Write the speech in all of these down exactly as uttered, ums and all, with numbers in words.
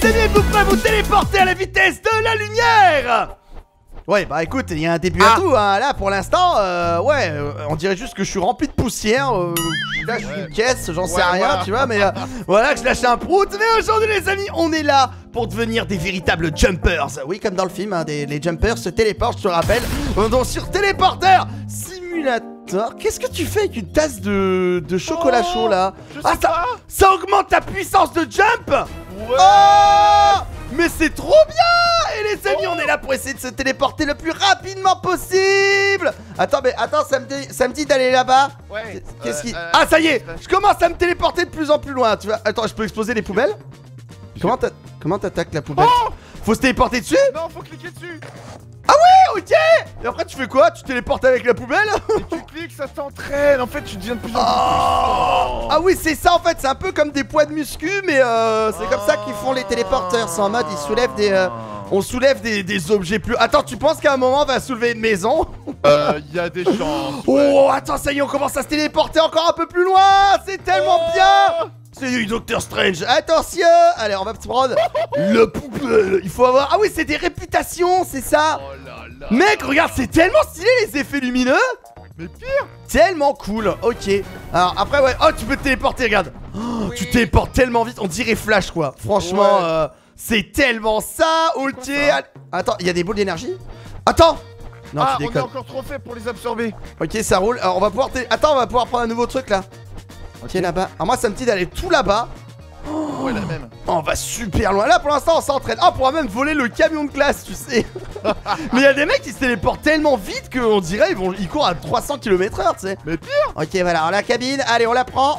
amis, êtes-vous prêts à vous téléporter à la vitesse de la lumière? Ouais, bah écoute, il y a un début ah. à tout, hein. Là pour l'instant, euh, ouais, euh, on dirait juste que je suis rempli de poussière. Euh, je lâche ouais. une caisse, j'en ouais, sais rien, voilà. tu vois, mais euh, voilà que je lâche un prout. Mais aujourd'hui, les amis, on est là pour devenir des véritables jumpers. Oui, comme dans le film, hein, des, les jumpers se téléportent, je te rappelle. Donc sur Téléporteur Simulator, qu'est-ce que tu fais avec une tasse de, de chocolat oh, chaud là? Ah, ça, ça augmente ta puissance de jump. Ouais. Oh, mais c'est trop bien! Et les amis, oh. on est là pour essayer de se téléporter le plus rapidement possible! Attends, mais attends, ça me dit, ça me dit d'aller là-bas? Ouais. Qu'est-ce euh, qui... Euh, ah, ça y est! Je commence à me téléporter de plus en plus loin, tu vois. Attends, je peux exploser les poubelles? Comment t'a... Comment t'attaques la poubelle? Oh, faut se téléporter dessus? Non, faut cliquer dessus! Ah oui, ok! Et après tu fais quoi? Tu téléportes avec la poubelle? Et tu cliques, ça t'entraîne, en fait tu deviens de plus en plus oh. Ah oui, c'est ça en fait, c'est un peu comme des poids de muscu, mais euh, c'est oh. comme ça qu'ils font les téléporteurs. C'est en mode, ils soulèvent des... Euh, on soulève des, des objets plus... Attends, tu penses qu'à un moment on va soulever une maison? Euh, il y a des chances. Ouais. Oh, attends, ça y est, on commence à se téléporter encore un peu plus loin. C'est tellement oh. bien. C'est du Docteur Strange. Attention. Allez, on va prendre le poubelle. Il faut avoir... Ah oui, c'est des réputations, c'est ça. Oh là là. Mec, regarde, c'est tellement stylé les effets lumineux. Mais pire. Tellement cool. Ok. Alors après, ouais. Oh, tu peux te téléporter, regarde. Oh, oui. Tu téléportes tellement vite. On dirait Flash, quoi. Franchement, ouais. euh, c'est tellement ça. Ok. Ça Attends, il y a des boules d'énergie. Attends. Non, ah, tu déconnes. On est encore trop fait pour les absorber. Ok, ça roule. Alors, on va pouvoir... Attends, on va pouvoir prendre un nouveau truc, là. Ok, là-bas. Alors moi ça me dit d'aller tout là-bas. Oh, ouais, la même. On va super loin. Là pour l'instant on s'entraîne. Ah, on pourra même voler le camion de classe, tu sais. Mais il y a des mecs qui se téléportent tellement vite qu'on dirait ils, vont... ils courent à trois cents kilomètres heure, tu sais. Mais pire. Ok, voilà, alors la cabine, allez on la prend.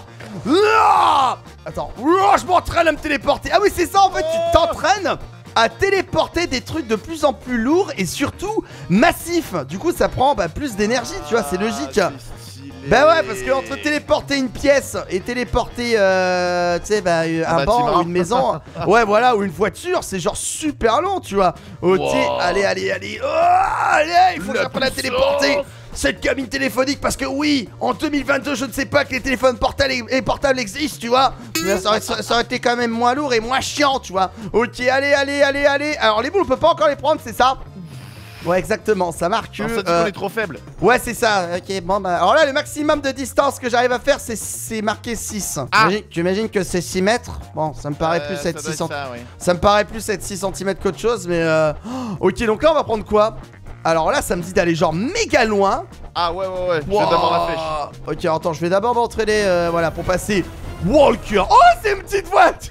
Ah, attends, oh, je m'entraîne à me téléporter. Ah oui, c'est ça en fait, oh. tu t'entraînes à téléporter des trucs de plus en plus lourds et surtout massifs. Du coup ça prend bah, plus d'énergie, tu vois, c'est logique. Ah, bah ouais, parce que entre téléporter une pièce et téléporter, euh, tu sais, bah, un, un banc ou une maison, ouais, voilà, ou une voiture, c'est genre super long, tu vois. Ok, wow. allez, allez, allez, oh, allez, il faut que j'apprenne à téléporter cette cabine téléphonique parce que oui, en deux mille vingt-deux, je ne sais pas que les téléphones portables et portables existent, tu vois. Ça aurait, ça aurait été quand même moins lourd et moins chiant, tu vois. Ok, allez, allez, allez, allez. Alors les boules, on peut pas encore les prendre, c'est ça? Ouais, exactement, ça marque. Non, ça dit euh... qu'on est trop faible. Ouais, c'est ça. Ok, bon, bah. Alors là, le maximum de distance que j'arrive à faire, c'est marqué six. Ah. Tu imagines que c'est six mètres? Bon, ça me paraît euh, plus être six centimètres. Ça, oui. ça me paraît plus être six centimètres qu'autre chose, mais euh... oh, ok, donc là, on va prendre quoi? Alors là, ça me dit d'aller genre méga loin. Ah, ouais, ouais, ouais. Wow. Je vais d'abord la flèche. Ok, attends, je vais d'abord m'entraîner, euh, voilà, pour passer. Walker. Oh, c'est une petite voiture.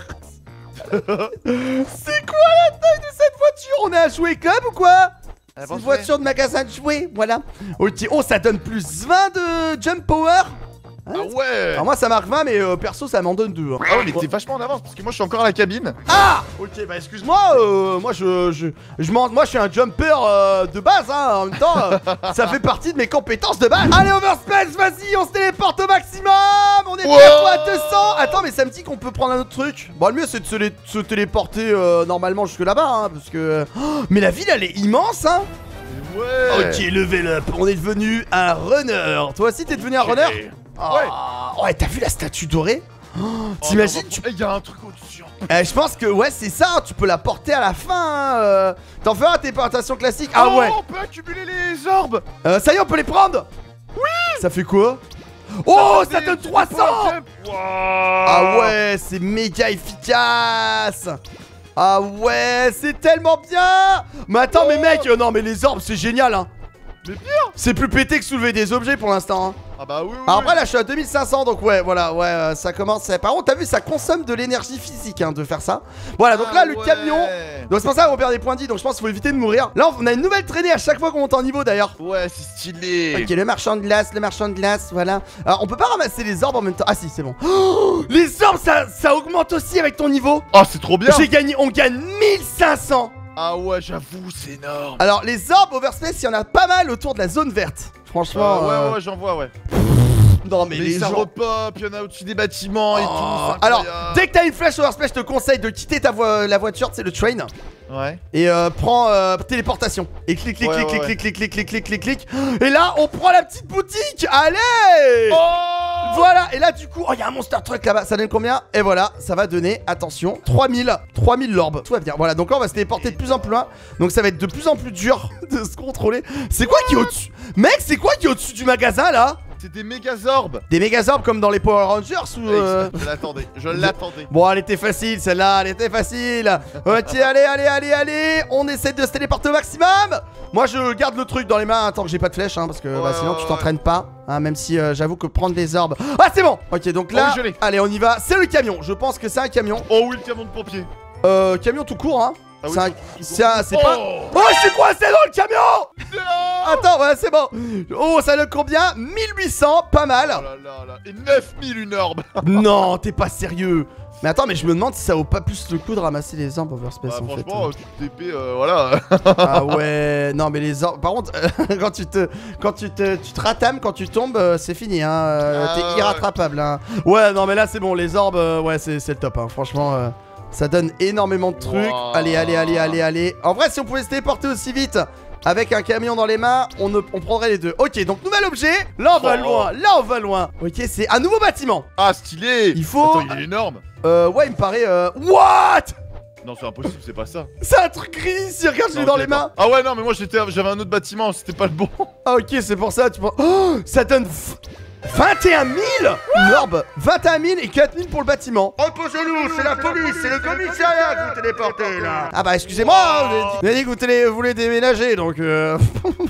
C'est quoi la taille de cette voiture? On est à Jouet Club ou quoi? C'est une voiture de magasin de jouets, voilà. Ok, oh, ça donne plus vingt de jump power. Hein? Ah ouais. Alors moi ça marque vingt, mais euh, perso ça m'en donne deux. Hein. Ah ouais, mais t'es vachement en avance parce que moi je suis encore à la cabine. Ah, ok, bah excuse-moi, euh, moi je, je, je moi je suis un jumper euh, de base, hein. En même temps, euh, ça fait partie de mes compétences de base. Allez, Overspace, vas-y, on se téléporte au maximum. On est bientôt à deux cents. Attends, mais ça me dit qu'on peut prendre un autre truc. Bon, le mieux c'est de se, les, se téléporter euh, normalement jusque là-bas, hein, parce que... Oh, mais la ville elle est immense, hein. Ouais. Ok, level up, on est devenu un runner. Toi aussi t'es devenu un okay. runner? Oh, ouais, ouais, t'as vu la statue dorée? Oh, t'imagines? Il tu... y a un truc au-dessus. Eh, je pense que ouais, c'est ça, hein, tu peux la porter à la fin. Hein, euh... T'en feras une téléportation classique. Ah oh, ouais. On peut accumuler les orbes. Euh, ça y est, on peut les prendre. Oui. Ça fait quoi? Oh, ça, ça donne trois cents. Wow. Ah ouais, c'est méga efficace. Ah ouais, c'est tellement bien. Mais attends, oh. mais mec, euh, non mais les orbes, c'est génial, hein. Mais pire. C'est plus pété que soulever des objets pour l'instant, hein. Ah bah oui, oui. Alors après là je suis à deux mille cinq cents, donc ouais voilà ouais euh, ça commence. Par contre t'as vu, ça consomme de l'énergie physique, hein, de faire ça. Voilà, donc là ah, le ouais. camion. Donc c'est pour ça qu'on perd des points de vie, donc je pense qu'il faut éviter de mourir. Là on a une nouvelle traînée à chaque fois qu'on monte en niveau d'ailleurs. Ouais, c'est stylé. Ok, le marchand de glace, le marchand de glace, voilà. Alors on peut pas ramasser les orbes en même temps. Ah si, c'est bon. Oh, les orbes ça, ça augmente aussi avec ton niveau. Oh c'est trop bien. J'ai gagné, on gagne mille cinq cents. Ah ouais, j'avoue, c'est énorme. Alors les orbes Overspace, il y en a pas mal autour de la zone verte. Franchement. Euh, ouais, euh... ouais, j'en vois, ouais. Non mais, mais les ça gens... repop, il y en a au-dessus des bâtiments oh. et tout. Alors, dès que t'as une flèche Overspace, je te conseille de quitter ta vo la voiture, c'est le train. Ouais. Et euh, prends euh, téléportation. Et clic, clic, ouais, clic, ouais, clic, ouais. clic, clic, clic, clic, clic, clic. Et là, on prend la petite boutique. Allez. Oh, Voilà, et là du coup, oh il y a un monster truck là-bas, ça donne combien? Et voilà, ça va donner, attention, trois mille, trois mille l'orbe, tout va bien. Voilà, donc là on va se téléporter de plus en plus loin. Donc ça va être de plus en plus dur de se contrôler. C'est quoi qui est au-dessus? Mec, c'est quoi qui est au-dessus du magasin là? C'est des mégazorbes. Des mégazorbes comme dans les Power Rangers ou euh... Je l'attendais, je l'attendais. Bon, elle était facile celle-là, elle était facile. Ok, allez, allez, allez, allez. On essaie de se téléporter au maximum. Moi je garde le truc dans les mains tant que j'ai pas de flèche hein, parce que ouais, bah, sinon ouais, tu t'entraînes pas hein, même si euh, j'avoue que prendre les orbes. Ah c'est bon. Ok, donc là, oh, oui, allez on y va. C'est le camion, je pense que c'est un camion. Oh oui, le camion de pompier. Euh, camion tout court hein. Ah oui, c'est un... c'est oh pas... Oh, je suis coincé dans le camion. Non. Attends, ouais, c'est bon. Oh, ça donne combien? mille huit cents, pas mal. Oh là là là. Et neuf mille une orbe. Non, t'es pas sérieux. Mais attends, mais je me demande si ça vaut pas plus le coup de ramasser les orbes Overspace bah, en fait. Franchement, tu T P, euh, voilà. Ah ouais, non mais les orbes... Par contre, quand tu te... Quand tu te... Tu te ratames, quand tu tombes, euh, c'est fini, hein. Euh, ah, T'es irrattrapable, hein. Ouais, non mais là c'est bon, les orbes, euh, ouais, c'est le top, hein. Franchement... Euh... Ça donne énormément de trucs. Wow. Allez, allez, allez, allez, allez. En vrai, si on pouvait se téléporter aussi vite avec un camion dans les mains, on, ne, on prendrait les deux. Ok, donc nouvel objet. Là, on va oh. loin. Là, on va loin. Ok, c'est un nouveau bâtiment. Ah, stylé. Il faut... Attends, il est énorme. Euh, ouais, il me paraît... Euh... What? Non, c'est impossible, c'est pas ça. C'est un truc gris. Si, regarde, je l'ai dans les mains. Ah ouais, non, mais moi, j'avais un autre bâtiment. C'était pas le bon. Ah, ok, c'est pour ça. Tu penses... Oh, ça donne... vingt et un mille l'orbe, vingt et un mille et quatre mille pour le bâtiment. Reposez-nous, c'est la police, c'est le commissariat que vous téléportez là. Ah bah excusez-moi, vous avez dit que vous télé voulez déménager donc euh...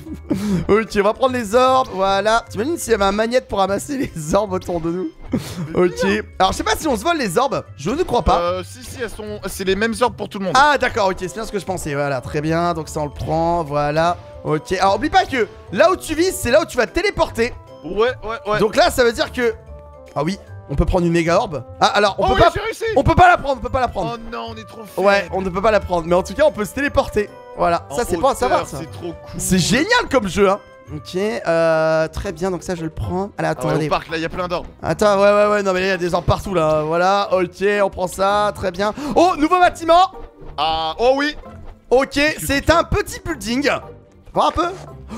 Ok, on va prendre les orbes, voilà. T'imagines s'il y avait un magnète pour ramasser les orbes autour de nous? Ok, alors je sais pas si on se vole les orbes, je ne crois pas. Euh, si si, elles sont, c'est les mêmes orbes pour tout le monde. Ah d'accord, ok, c'est bien ce que je pensais, voilà, très bien, donc ça on le prend, voilà. Ok, alors oublie pas que là où tu vises, c'est là où tu vas te téléporter. Ouais, ouais, ouais. Donc là, ça veut dire que... Ah oui, on peut prendre une méga orbe. Ah, alors, on oh peut oui, pas... On peut pas la prendre, on peut pas la prendre. Oh non, on est trop faible. Ouais, on ne peut pas la prendre. Mais en tout cas, on peut se téléporter. Voilà, en ça c'est pas à savoir ça. C'est trop cool. C'est génial comme jeu, hein. Ok, euh, très bien, donc ça je le prends. Allez, attends, ah ouais, allez. Au parc, là, il y a plein d'orbes. Attends, ouais, ouais, ouais, non mais là, il y a des orbes partout, là. Voilà, ok, on prend ça, très bien. Oh, nouveau bâtiment. Ah, oh oui. Ok, c'est un petit building. Voir un peu.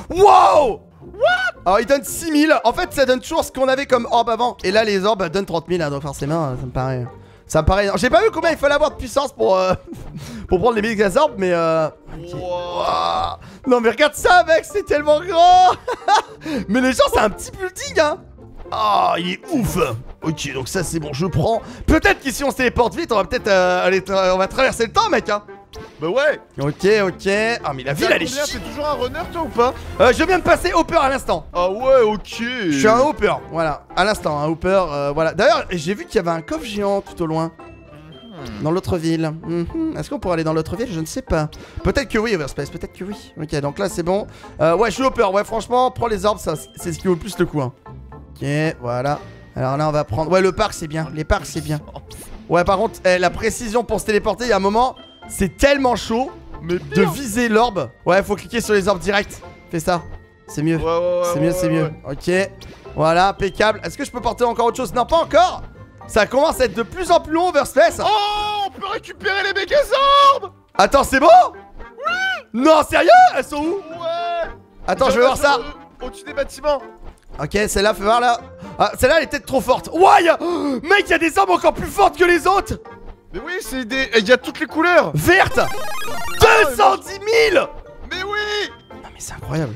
Wow. What? Alors il donne six mille. En fait ça donne toujours ce qu'on avait comme orbe avant. Et là les orbes donnent trente mille hein, donc forcément ça me paraît. Ça me paraît. J'ai pas vu combien il fallait avoir de puissance pour euh, pour prendre les méga orbes mais euh. Okay. Wow. Wow. Non mais regarde ça mec, c'est tellement grand. Mais les gens c'est un petit building hein. Oh il est ouf. Ok donc ça c'est bon, je prends. Peut-être qu'ici on se téléporte vite, on va peut-être euh, aller on va traverser le temps mec hein. Bah ouais. Ok, ok. Ah mais la ville elle est chiante. T'es toujours un runner toi ou pas? euh, Je viens de passer Hopper à l'instant. Ah ouais, ok. Je suis un Hopper, voilà. À l'instant, un Hopper, euh, voilà. D'ailleurs, j'ai vu qu'il y avait un coffre géant tout au loin. Mm-hmm. Dans l'autre ville. Mm-hmm. Est-ce qu'on pourrait aller dans l'autre ville? Je ne sais pas. Peut-être que oui, Overspace, peut-être que oui. Ok, donc là c'est bon. Euh, ouais, je suis Hopper, ouais, franchement, prends les orbes, ça c'est ce qui vaut le plus le coup. Hein. Ok, voilà. Alors là, on va prendre. Ouais, le parc c'est bien. Les parcs c'est bien. Ouais, par contre, eh, la précision pour se téléporter, il y a un moment. C'est tellement chaud mais de viser l'orbe. Ouais, faut cliquer sur les orbes direct. Fais ça. C'est mieux. Ouais, ouais, ouais, c'est mieux, ouais, c'est ouais, mieux. Ouais. Ok. Voilà, impeccable. Est-ce que je peux porter encore autre chose? Non, pas encore. Ça commence à être de plus en plus long, Overspace. Oh, on peut récupérer les méga orbes. Attends, c'est bon? Oui. Non, sérieux? Elles sont où? Ouais. Attends, je vais voir ça. Au-dessus des bâtiments. Ok, celle-là, fais voir là. Ah, celle-là, elle est peut-être trop forte. Ouais, a... oh, mec, il y a des orbes encore plus fortes que les autres. Mais oui, c'est des... Il y a toutes les couleurs. Verte. deux cent dix mille. Mais oui. Non mais c'est incroyable.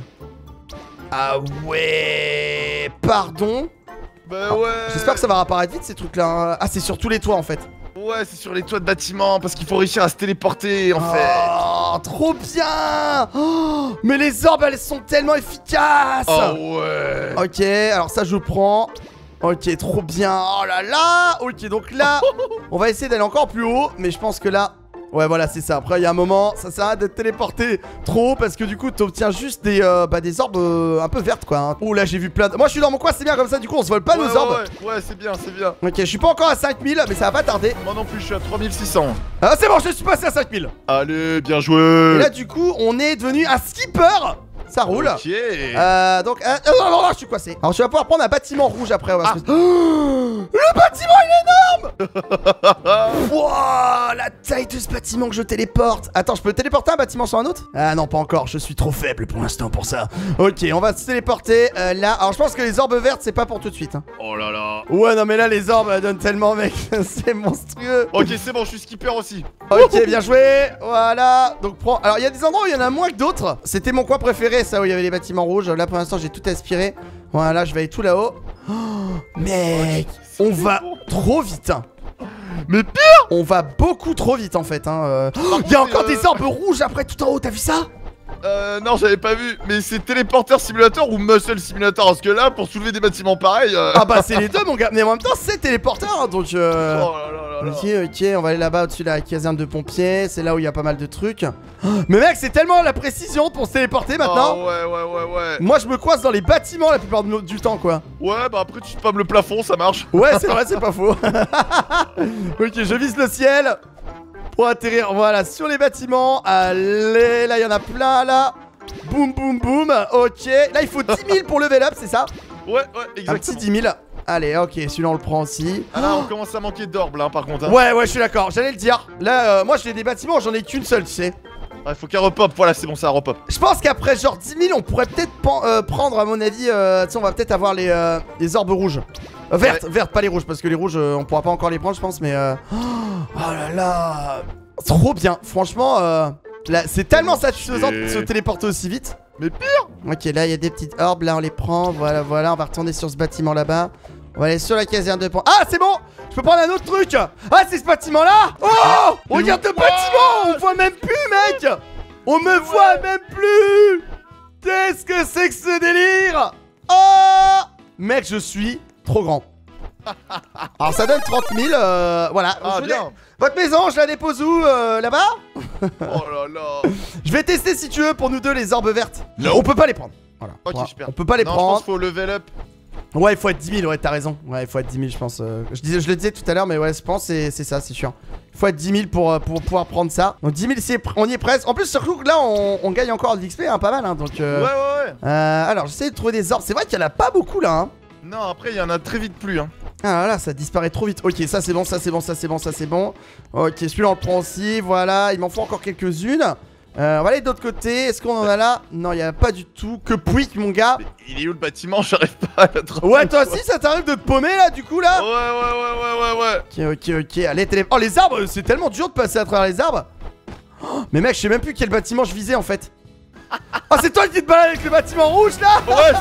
Ah ouais. Pardon. Bah oh, ouais. J'espère que ça va apparaître vite ces trucs là hein. Ah c'est sur tous les toits en fait. Ouais c'est sur les toits de bâtiments parce qu'il faut réussir à se téléporter en oh, fait. Oh trop bien. Oh, mais les orbes elles sont tellement efficaces. Oh ouais. Ok alors ça je prends. Ok, trop bien. Oh là là. Ok, donc là, on va essayer d'aller encore plus haut. Mais je pense que là... Ouais, voilà, c'est ça. Après, il y a un moment, ça sert à rien d'être téléporté trop haut. Parce que du coup, tu obtiens juste des, euh, bah, des orbes euh, un peu vertes, quoi. Hein. Oh là, j'ai vu plein de... Moi, je suis dans mon coin, c'est bien comme ça. Du coup, on se vole pas ouais, nos ouais, orbes. Ouais, ouais c'est bien, c'est bien. Ok, je suis pas encore à cinq mille, mais ça va pas tarder. Moi non plus, je suis à trois mille six cents. Ah, c'est bon, je suis passé à cinq mille. Allez, bien joué. Et là, du coup, on est devenu un skipper. Ça roule. Ok. Euh, donc, euh, euh, non, non, non, je suis coincé. Alors, tu vas pouvoir prendre un bâtiment rouge après. On va Ah. se... oh, le bâtiment, il est énorme. Wow, la taille de ce bâtiment que je téléporte. Attends, je peux téléporter un bâtiment sur un autre? Ah non, pas encore. Je suis trop faible pour l'instant pour ça. Ok, on va se téléporter euh, là. Alors, je pense que les orbes vertes, c'est pas pour tout de suite. Hein. Oh là là. Ouais, non, mais là, les orbes elles donnent tellement, mec. C'est monstrueux. Ok, c'est bon, je suis skipper aussi. Ok, bien joué. Voilà. Donc, prends. Alors, il y a des endroits où il y en a moins que d'autres. C'était mon coin préféré, ça, où il y avait les bâtiments rouges. Là, pour l'instant, j'ai tout aspiré. Voilà, je vais aller tout là-haut. Oh, mec, on va trop vite. Hein. Mais pire. On va beaucoup trop vite, en fait. Hein. euh. Oh, il y a contre, encore c'est, des euh, orbes rouges après tout en haut. T'as vu ça? Euh, non, j'avais pas vu. Mais c'est téléporteur simulateur ou muscle simulator? Parce que là, pour soulever des bâtiments pareils. Euh... Ah bah, c'est les deux, mon gars. Mais en même temps, c'est téléporteur. Hein, donc. Euh... Oh là là là là. Ok, ok, on va aller là-bas au-dessus de la caserne de pompiers. C'est là où il y a pas mal de trucs. Oh, mais mec, c'est tellement la précision pour se téléporter maintenant. Oh, ouais, ouais, ouais, ouais. Moi, je me coince dans les bâtiments la plupart du du temps, quoi. Ouais, bah après, tu spams le plafond, ça marche. Ouais, c'est vrai, c'est pas faux. Ok, je vise le ciel pour atterrir, voilà, sur les bâtiments. Allez, là, il y en a plein, là. Boum, boum, boum. Ok, là, il faut dix mille pour level up, c'est ça? Ouais, ouais, Un petit exactement. dix mille. Allez, ok, celui-là, on le prend aussi. Ah là, on commence à manquer d'orbes, là, par contre. Hein. Ouais, ouais, je suis d'accord, j'allais le dire. Là, euh, moi, j'ai des bâtiments, j'en ai qu'une seule, tu sais. Ouais, faut qu'elle repop. Voilà, c'est bon, ça repop. Je pense qu'après genre dix mille, on pourrait peut-être euh, prendre, à mon avis, euh, tu sais, on va peut-être avoir les, euh, les orbes rouges. Euh, vertes, Ouais. vertes, pas les rouges, parce que les rouges, euh, on pourra pas encore les prendre, je pense, mais... Euh... Oh, oh là là, trop bien, franchement, euh, là, c'est tellement satisfaisant de se téléporter aussi vite. Mais pire. Ok, là, il y a des petites orbes, là, on les prend, voilà, voilà, on va retourner sur ce bâtiment là-bas. On va aller sur la caserne de pont. Ah, c'est bon! Je peux prendre un autre truc! Ah, c'est ce bâtiment-là! Oh! Regarde le bâtiment! On voit même plus, mec! On me voit même plus! Qu'est-ce que c'est que ce délire? Oh! Mec, je suis trop grand. Alors, ça donne trente mille, euh, voilà. Ah, Je bien. l'ai- Votre maison, je la dépose où? euh, Là-bas? Oh là là. Je vais tester, si tu veux, pour nous deux, les orbes vertes. On peut pas les prendre. Voilà. Ok, Voilà. super. On peut pas les non, prendre. je pense qu'il faut level up. Ouais, il faut être dix mille, ouais, t'as raison. Ouais, il faut être dix mille, je pense. euh, je, disais, je le disais tout à l'heure, mais ouais, je pense que c'est ça, c'est sûr. Il faut être dix mille pour, euh, pour pouvoir prendre ça. Donc dix mille, on y est presque. En plus, surtout que là, on, on gagne encore de l'X P, hein, pas mal. Hein, donc, euh, Ouais, ouais, ouais. euh, alors, j'essaie de trouver des orbes. C'est vrai qu'il y en a pas beaucoup là. Hein. Non, après, il y en a très vite plus. Hein. Ah là, ça disparaît trop vite. Ok, ça c'est bon, ça c'est bon, ça c'est bon, ça c'est bon. Ok, celui-là, on le prend aussi. Voilà, il m'en faut encore quelques-unes. Euh, on va aller de l'autre côté. Est-ce qu'on en a là? Non, il n'y a pas du tout. Que pouic, mon gars. Mais il est où le bâtiment? J'arrive pas à le trouver. Ouais, toi aussi, ça t'arrive de te paumer là, du coup, là? Ouais, ouais, ouais, ouais, ouais, ouais. Ok, ok, ok. Allez, télé... Oh, les arbres, c'est tellement dur de passer à travers les arbres. Oh, mais mec, je sais même plus quel bâtiment je visais en fait. Oh, c'est toi qui te balades avec le bâtiment rouge là?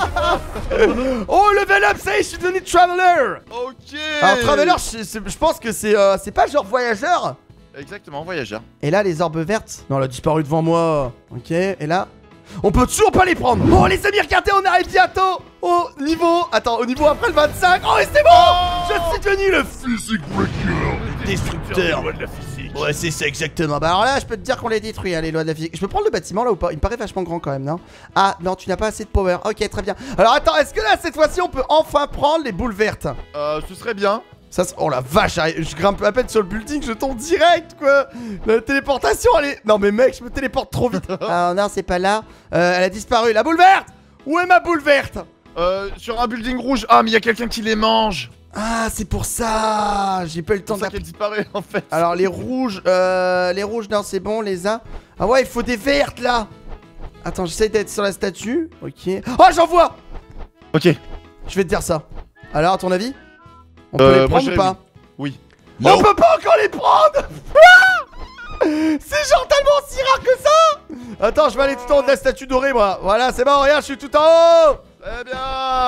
Ouais, Oh, level up, ça y est, je suis devenu traveler. ok. Alors, traveler, je, c'est- je pense que c'est euh, c'est pas genre voyageur. Exactement, voyageur. Et là, les orbes vertes. Non, elle a disparu devant moi. Ok, et là. On peut toujours pas les prendre. Bon, les amis, regardez, on arrive bientôt au niveau. Attends, au niveau après le vingt-cinq. Oh, et c'est bon. Je suis devenu le physique breaker. Destructeur. de la physique. Ouais, c'est ça exactement. Bah alors là, je peux te dire qu'on les détruit, hein, les lois de la physique. Je peux prendre le bâtiment là ou pas? Il me paraît vachement grand quand même, non? Ah non, tu n'as pas assez de power. Ok, très bien. Alors attends, est-ce que là, cette fois-ci, on peut enfin prendre les boules vertes? Euh, ce serait bien. Ça, oh la vache, j'arrive- je grimpe à peine sur le building, je tombe direct, quoi. La téléportation, elle est... Non mais mec, je me téléporte trop vite. Ah non, c'est pas là. Euh, elle a disparu. La boule verte. Où est ma boule verte? Euh, sur un building rouge. Ah, mais il y a quelqu'un qui les mange. Ah, c'est pour ça. J'ai pas eu le temps C'est ça de... qu'elle disparaît en fait. Alors les rouges, euh, les rouges, non c'est bon, les a. Ah ouais, il faut des vertes là. Attends, j'essaie d'être sur la statue. Ok. Oh, j'en vois. Ok. Je vais te dire ça. Alors, à ton avis, on peut Euh, les moi, prendre ou je pas? Oui. On peut pas encore les prendre. Ah, c'est genre tellement si rare que ça. Attends, je vais aller tout en haut de la statue dorée, moi. Voilà, c'est bon, regarde, je suis tout en haut. Très bien.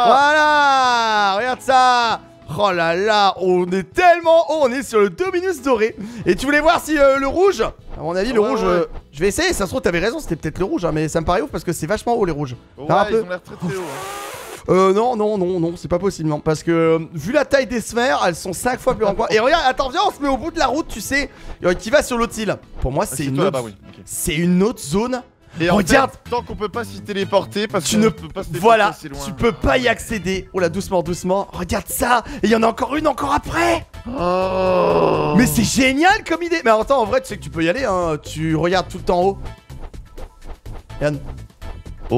Voilà, regarde ça. Oh là là, on est tellement haut, on est sur le Dominus doré. Et tu voulais voir si euh, le rouge, à mon avis, le Ouais, rouge, ouais. euh, je vais essayer, ça se trouve, t'avais raison, c'était peut-être le rouge, hein, mais ça me paraît ouf parce que c'est vachement haut les rouges. Ouais, Faire un ils peu. ont l'air très très haut. Hein. Euh, non, non, non, non, c'est pas possible, non. Parce que, euh, vu la taille des sphères, elles sont cinq fois plus grandes. Et regarde, attends, viens, on se met au bout de la route, tu sais, euh, qui va sur l'autre île. Pour moi, c'est C'est une toi autre. là-bas, oui. Ok. C'est une autre zone. Et en Regarde. fait, tant qu'on peut pas s'y téléporter parce Tu qu'on ne peut pas se téléporter Voilà, assez loin. tu peux pas y accéder. Oh là, doucement, doucement. Regarde ça. Et il y en a encore une encore après. Oh. Mais c'est génial comme idée. Mais attends, en vrai, tu sais que tu peux y aller, hein. Tu regardes tout le temps en haut. Yann. Oh.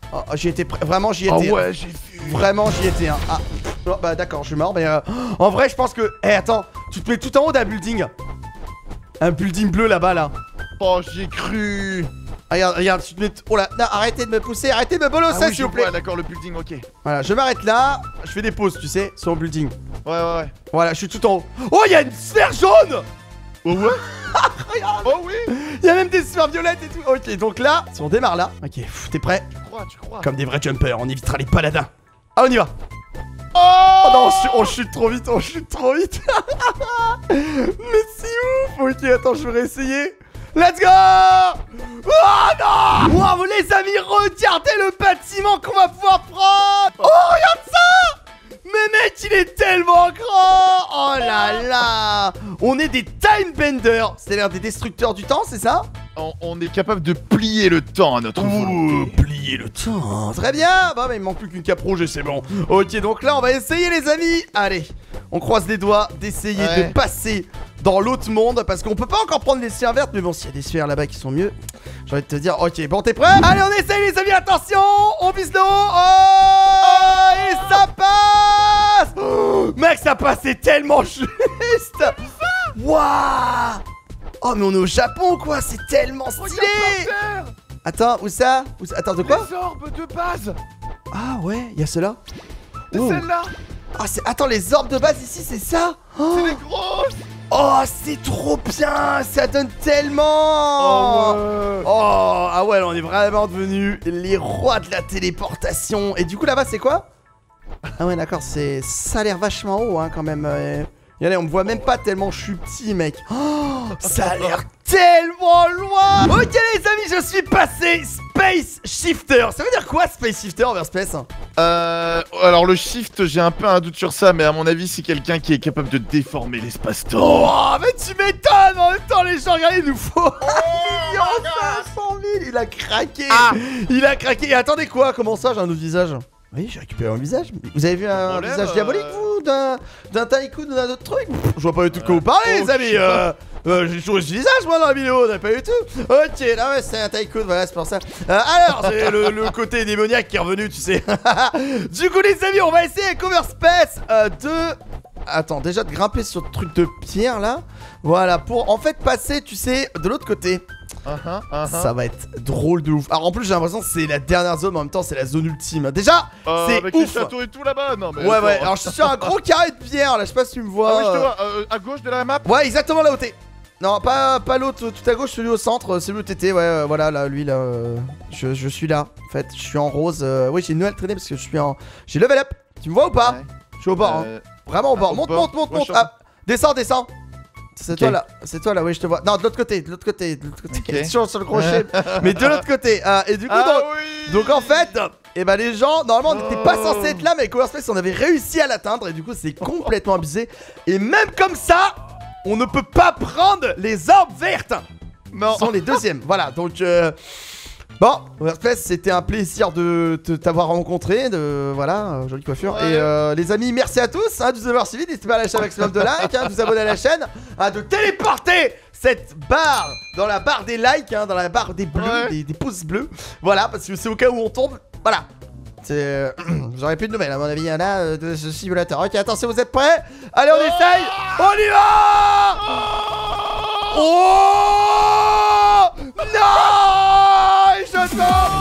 Oh, j'y étais prêt. Vraiment, j'y Ah étais. ouais, j'ai vu. Vraiment, j'y étais. Hein. Ah. Oh, bah d'accord, je suis mort, mais euh, en vrai, je pense que. Eh, attends, tu te mets tout en haut d'un building. Un building bleu là-bas, là. Oh, j'y ai cru. Regarde, regarde, tu te mets. Oh là, non, arrêtez de me pousser, arrêtez de me bolosser, Ah oui, s'il je vous plaît. vois, d'accord, le building, ok. Voilà, je m'arrête là. Je fais des pauses, tu sais, sur le building. Ouais, ouais, ouais. Voilà, je suis tout en haut. Oh, il y a une sphère jaune. Oh ouais. Regarde. Oh oui. Il y a même des sphères violettes et tout. Ok, donc là, si on démarre là. Ok, t'es prêt? Tu crois, tu crois. Comme des vrais jumpers, on évitera les paladins. Ah, on y va. Oh, Oh non, on chute, on chute trop vite, on chute trop vite. Mais c'est ouf. Ok, attends, je vais réessayer. Let's go. Oh non. Wow, les amis, regardez le bâtiment qu'on va pouvoir prendre. Oh, regarde ça. Mais mec, il est tellement grand. Oh là là. On est des time benders, c'est-à-dire des destructeurs du temps, c'est ça? on, on est capable de plier le temps à notre volonté. Plier le temps. Très bien. Bah, mais il me manque plus qu'une cap rouge et c'est bon. Ok, donc là, on va essayer, les amis. Allez, on croise les doigts d'essayer Ouais. de passer dans l'autre monde parce qu'on peut pas encore prendre les sphères vertes. Mais bon, s'il y a des sphères là-bas qui sont mieux, j'ai envie de te dire. Ok, bon, t'es prêt? Allez, on essaye, les amis. Attention, on vise le haut. Oh, et ça passe. Oh, mec, ça passait tellement juste. Waouh. Oh, mais on est au Japon, quoi. C'est tellement stylé. Regarde par terre. Attends, où ça, où ça Attends, de quoi? Les orbes de base. Ah ouais, il y a ceux-là. C'est Oh. celle-là. Ah, c'est. Attends, les orbes de base ici, c'est ça? Oh, C'est les grosses. oh, c'est trop bien. Ça donne tellement. Oh, ouais. Oh, ah ouais, là, on est vraiment devenus les rois de la téléportation. Et du coup, là-bas, c'est quoi? Ah ouais, d'accord, c'est. Ça a l'air vachement haut, hein, quand même. euh. Regardez, on me voit même pas tellement je suis petit, mec. Oh, ça a l'air tellement loin. Ok, les amis, je suis passé Space Shifter. Ça veut dire quoi, Space Shifter vers Space? Euh, alors le shift, j'ai un peu un doute sur ça, mais à mon avis, c'est quelqu'un qui est capable de déformer l'espace-temps. Oh, mais tu m'étonnes. En même temps, les gens, regardez, il nous faut un million cinq cent mille. Il a craqué. Ah. Il a craqué. Et attendez, quoi? Comment ça, j'ai un autre visage? Oui, j'ai récupéré un visage. Vous avez vu un Problème, visage euh... diabolique, vous? D'un d'un tycoon ou d'un autre truc? Je vois pas du tout de quoi vous parlez, oh, les amis. Euh, euh, j'ai toujours ce visage, moi, dans la vidéo. Vous pas du tout. Ok, là, ouais, c'est un tycoon. Voilà, c'est pour ça. Euh, alors, c'est le, le côté démoniaque qui est revenu, tu sais. Du coup, les amis, on va essayer avec Overspace euh, de... Attends, déjà de grimper sur le truc de pierre, là. Voilà, pour en fait passer, tu sais, de l'autre côté. Uh -huh, uh -huh. Ça va être drôle de ouf. Alors en plus j'ai l'impression que c'est la dernière zone, mais en même temps c'est la zone ultime. Déjà Euh, c'est avec les ouf. châteaux et tout là-bas, non mais. Ouais attends. ouais, alors je suis sur un gros carré de pierre là, je sais pas si tu me vois. Ah oui, je te vois, euh, à gauche de la map. Ouais, exactement là où t'es. Non, pas, pas l'autre tout à gauche, celui au centre, celui où t'étais, ouais, euh, voilà, là, lui là, euh, je, je suis là. En fait, je suis en rose. Euh, oui, j'ai une nouvelle traînée parce que je suis en. J'ai level up. Tu me vois ou pas? Ouais. Je suis au bord, Euh, hein. Vraiment au bord. au Monte, bord. monte, monte, Ouais, monte. je suis en- Ah, descends, descends. C'est Ok. toi là, c'est toi là, oui, je te vois. Non, de l'autre côté, de l'autre côté, de l'autre côté. Ok. Sur, sur le crochet. Mais de l'autre côté. Ah, et du coup, Ah donc, oui. donc en fait, et bah les gens, normalement on n'était pas Oh. censé être là, mais avec Overspace on avait réussi à l'atteindre et du coup c'est complètement abusé. Et même comme ça, on ne peut pas prendre les orbes vertes. Non. Ce sont les deuxièmes. Voilà, donc euh, bon, Overspace, c'était un plaisir de te- t'avoir rencontré, de voilà, euh, jolie coiffure. Ouais. Et euh, les amis, merci à tous hein, de nous avoir suivis. N'hésitez pas à lâcher un maximum de likes, hein, de vous abonner à la chaîne, hein, de téléporter cette barre dans la barre des likes, hein, dans la barre des bleus, Ouais. des, des pouces bleus. Voilà, parce que c'est au cas où on tombe. Voilà. C'est. J'aurais plus de nouvelles à mon avis, hein, là, euh, de ce simulateur. Ok, attention, vous êtes prêts? Allez, on essaye. On y va. Oh non. Je tombe.